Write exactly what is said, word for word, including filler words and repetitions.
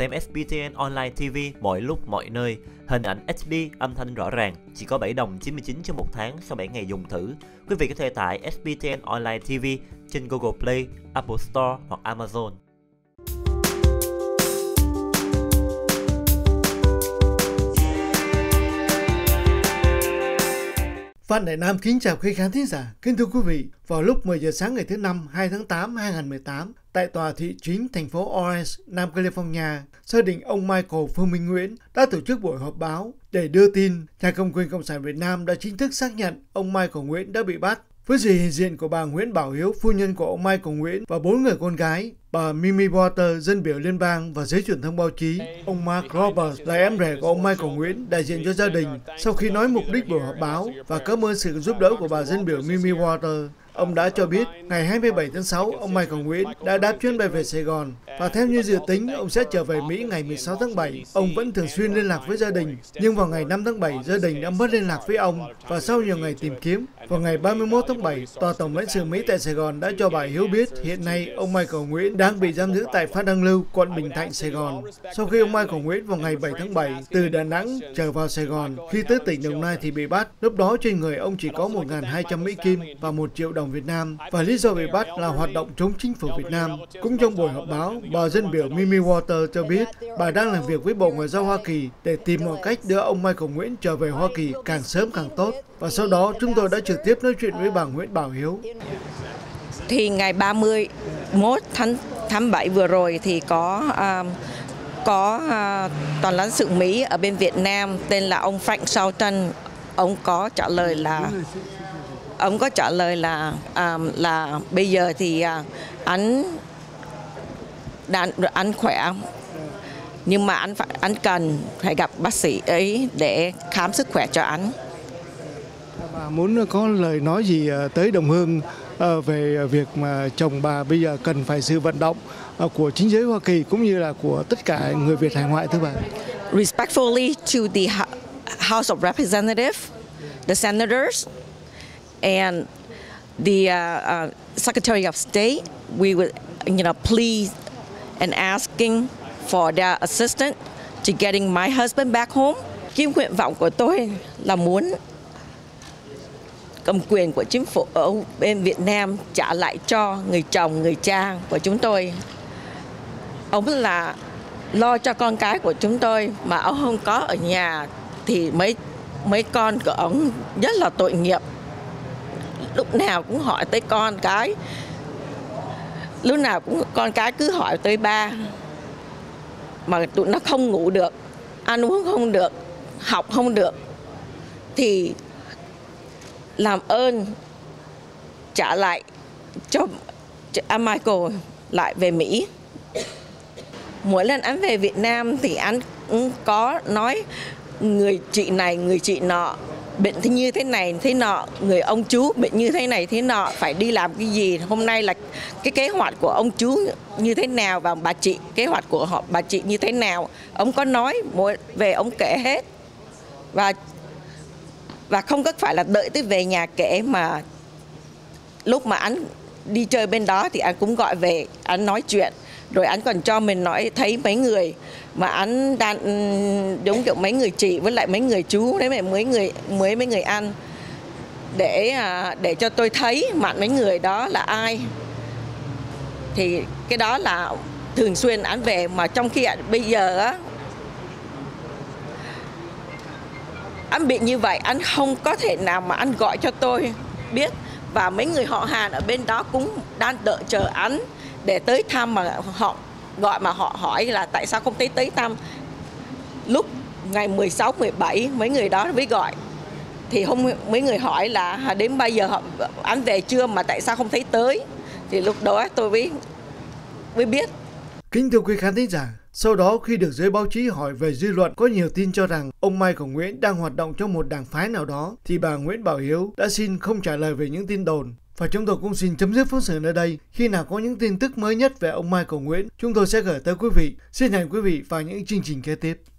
xem ét pê tê en Online ti vi mọi lúc mọi nơi, hình ảnh ếch đi, âm thanh rõ ràng, chỉ có bảy đồng chín mươi chín cho một tháng sau bảy ngày dùng thử. Quý vị có thể tải ét pê tê en Online ti vi trên Google Play, Apple Store hoặc Amazon. Phan Đại Nam kính chào quý khán thính giả. Kính thưa quý vị, vào lúc mười giờ sáng ngày thứ năm, hai tháng tám năm hai nghìn không trăm mười tám, tại tòa thị chính thành phố Orange, Nam California, gia đình ông Michael Phương Minh Nguyễn đã tổ chức buổi họp báo để đưa tin Nhà cầm quyền Cộng sản Việt Nam đã chính thức xác nhận ông Michael Nguyễn đã bị bắt. Với sự hiện diện của bà Nguyễn Bảo Hiếu, phu nhân của ông Michael Nguyễn, và bốn người con gái, bà Mimi Walter, dân biểu liên bang và giới truyền thông báo chí, ông Mark Roberts là em rể của ông Michael Nguyễn, đại diện cho gia đình. Sau khi nói mục đích buổi họp báo và cảm ơn sự giúp đỡ của bà dân biểu Mimi Walter, ông đã cho biết ngày hai mươi bảy tháng sáu, ông Michael Nguyễn đã đáp chuyến bay về Sài Gòn và theo như dự tính, ông sẽ trở về Mỹ ngày mười sáu tháng bảy. Ông vẫn thường xuyên liên lạc với gia đình, nhưng vào ngày năm tháng bảy, gia đình đã mất liên lạc với ông và sau nhiều ngày tìm kiếm, vào ngày ba mươi mốt tháng bảy, Tòa Tổng lãnh sự Mỹ tại Sài Gòn đã cho bà Hiếu biết hiện nay ông Michael Nguyễn đang bị giam giữ tại Phan Đăng Lưu, quận Bình Thạnh, Sài Gòn. Sau khi ông Michael Nguyễn vào ngày bảy tháng bảy từ Đà Nẵng trở vào Sài Gòn, khi tới tỉnh Đồng Nai thì bị bắt. Lúc đó trên người ông chỉ có một nghìn hai trăm Mỹ Kim và một triệu đồng Việt Nam. Và lý do bị bắt là hoạt động chống chính phủ Việt Nam. Cũng trong buổi họp báo, bà dân biểu Mimi Walter cho biết bà đang làm việc với Bộ Ngoại giao Hoa Kỳ để tìm mọi cách đưa ông Michael Nguyễn trở về Hoa Kỳ càng sớm càng tốt. Và sau đó chúng tôi đã trực tiếp nói chuyện với bà Nguyễn Bảo Hiếu. Thì ngày ba mươi mốt tháng bảy vừa rồi thì có uh, có uh, Toàn lãnh sự Mỹ ở bên Việt Nam tên là ông Frank Shelton. Ông có trả lời là Ông có trả lời là um, là bây giờ thì uh, anh đang anh khỏe, nhưng mà anh phải anh cần phải gặp bác sĩ ấy để khám sức khỏe cho anh. Bà muốn có lời nói gì tới đồng hương về việc mà chồng bà bây giờ cần phải sự vận động của chính giới Hoa Kỳ cũng như là của tất cả người Việt hải ngoại, thưa bà? Respectfully to the House of Representatives, the senators, and the uh, uh, Secretary of State, we would, you know, please and asking for their assistance to getting my husband back home. Cái nguyện vọng của tôi là muốn cầm quyền của chính phủ ở bên Việt Nam trả lại cho người chồng, người cha của chúng tôi. Ông là lo cho con cái của chúng tôi mà ông không có ở nhà thì mấy mấy con của ông rất là tội nghiệp. Lúc nào cũng hỏi tới con cái, lúc nào cũng con cái cứ hỏi tới ba, mà tụi nó không ngủ được, ăn uống không được, học không được, thì làm ơn trả lại cho anh Michael lại về Mỹ. Mỗi lần anh về Việt Nam thì anh cũng có nói người chị này, người chị nọ bệnh thì như thế này thế nọ, người ông chú bệnh như thế này thế nọ, phải đi làm cái gì, hôm nay là cái kế hoạch của ông chú như thế nào và bà chị kế hoạch của họ bà chị như thế nào, ông có nói mỗi về ông kể hết. Và và không có phải là đợi tới về nhà kể, mà lúc mà anh đi chơi bên đó thì anh cũng gọi về, anh nói chuyện, rồi anh còn cho mình nói thấy mấy người mà anh đang giống kiểu mấy người chị với lại mấy người chú đấy, mấy mấy người mới mấy người ăn, để để cho tôi thấy mặt mấy người đó là ai. Thì cái đó là thường xuyên anh về, mà trong khi bây giờ á anh bị như vậy, anh không có thể nào mà anh gọi cho tôi biết, và mấy người họ hàng ở bên đó cũng đang đợi chờ anh để tới thăm, mà họ gọi mà họ hỏi là tại sao không thấy tới thăm. Lúc ngày mười sáu, mười bảy mấy người đó mới gọi, thì không mấy người hỏi là đến bây giờ họ anh về chưa mà tại sao không thấy tới, thì lúc đó tôi mới mới biết. Kính thưa quý khán thính giả, sau đó khi được giới báo chí hỏi về dư luận có nhiều tin cho rằng ông Michael Nguyễn đang hoạt động trong một đảng phái nào đó, thì bà Nguyễn Bảo Hiếu đã xin không trả lời về những tin đồn. Và chúng tôi cũng xin chấm dứt phóng sự nơi đây. Khi nào có những tin tức mới nhất về ông Michael Nguyễn, chúng tôi sẽ gửi tới quý vị. Xin hẹn quý vị vào những chương trình kế tiếp.